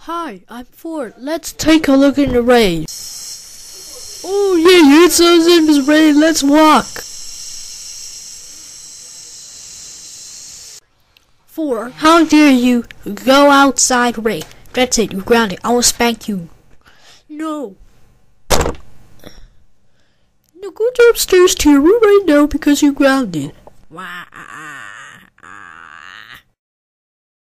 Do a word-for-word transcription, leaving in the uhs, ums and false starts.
Hi, I'm Ford. Let's take a look in the rain. Oh yeah, it's us in this rain. Let's walk. Ford, how dare you go outside rain? That's it, you're grounded. I will spank you. No. No, go upstairs to your room right now because you're grounded. Wow.